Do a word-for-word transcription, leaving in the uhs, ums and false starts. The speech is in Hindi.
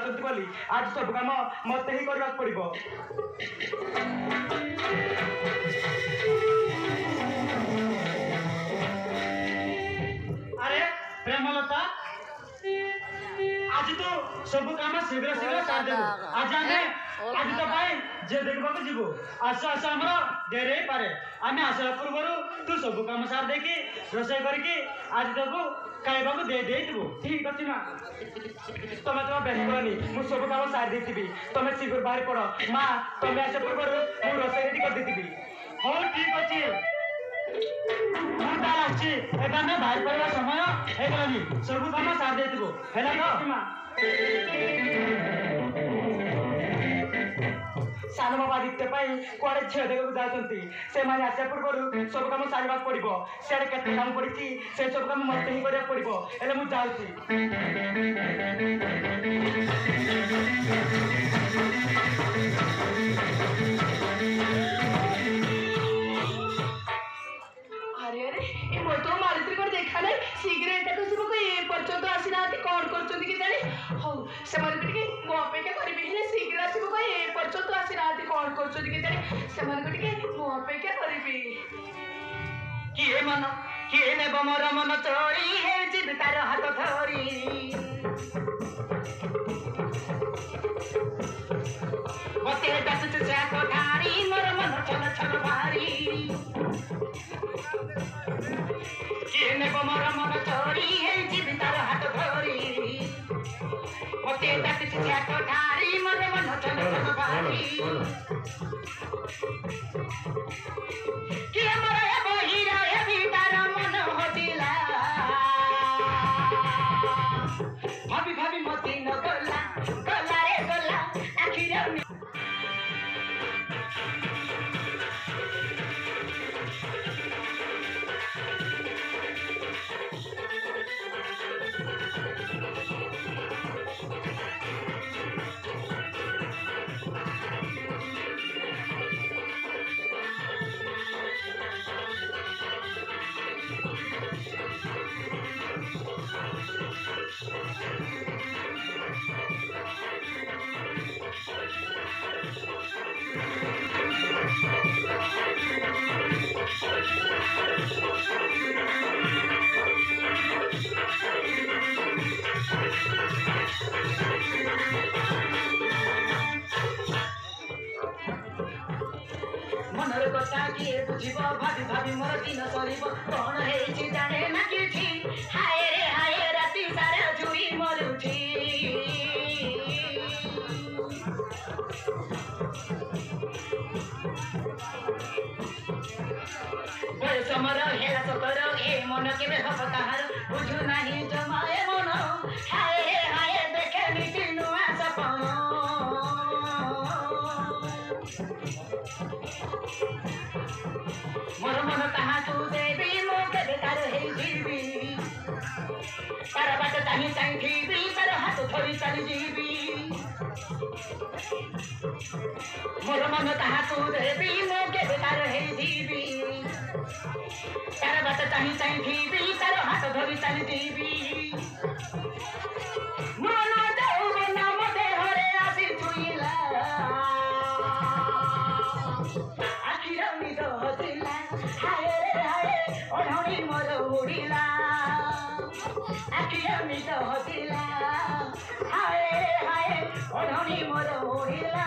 जाउछंती बोली आज सब काम मते ही करबा पड़िबो। अरे प्रेमलता आज तो सब काम शीघ्र शीघ्र सार देबो। आज आमे आज तो भाई जे देखबा को जीवो आस आस हमरा डेरे पारे आमे आसला पूर्वरु तू सब काम सार देकी रोसे करके आज देबो खाइबा को दे दे देबो। ठीक अछि ना तमे तो बेसनी मु सब काम सार देतिबी तमे शीघ्र बाहर पड़ो मां तमे आसे पूर्वरु मु रोसे रेडी कर देतिबी। हो ठीक अछि मुदा अछि एटा में बाहर पड़वा समय हे गनी सब काम सार देतिबो हेला तो मां सानो बाबा दिखते पाई कुआड़े झील देखा जाती से मैंने आसा पूर्व सब कम सारे पड़ो सियाड़े केते काम पड़ी से सब कम मत ही करा पड़ो हेले मु जाऊँगी। अरे अरे ये मैं तो मालित्री को देखा नहीं शीघ्र एटा तो सब कोई पर्यंत आसी ना कौन करछोंती कि जानी हौ से मन टिके मो अपेक्षा करबी हेले शीघ्र आसी कोई ए पर्यंत आसी ना कौन करछोंती कि जानी से मन टिके मो अपेक्षा करबी। कि ए मन कि ए ने बमर मन चोरी हे जीवितार हाथ धरी मते दस से कोठारी मोर मन छल छल भारी कि ने बमर मन चोरी हे जीवितार हाथ धरी मते दस से कोठारी मोर मन छल छल भारी कि हमरा बहिरा हे भीतर मन होतिला भाभी भाभी मती न गला गला रे गला आखिर मनर कथा किए बुझिब भाभी भाभी मोर दिन सरिब कौन हेछि जाने ना किछि हाय रे हाय राति सारा जुई मरुछि समर हेला सतर ए मन केबे हब ताहार बुझु नाही जमाए मन हाय रे हाय देखे नीति नुआ सपन मोर मन ताहा तू देवी मो केबे तार हे जीवी तार बाट ताही चाहि जीवी तार हाथ धरी चली जीवी मोर मन ताहा तू देवी मो केबे तार हे जीवी तार बाट चाहि चाहि जीवी तार हाथ धरी चली जीवी मन जाऊ नाम देहरे आसी छुइला आखिर निद हसिला हाय रे हाय ओढ़णी मोर उड़िला आखिर निद हसिला हाय रे हाय ओढ़णी मोर उड़िला।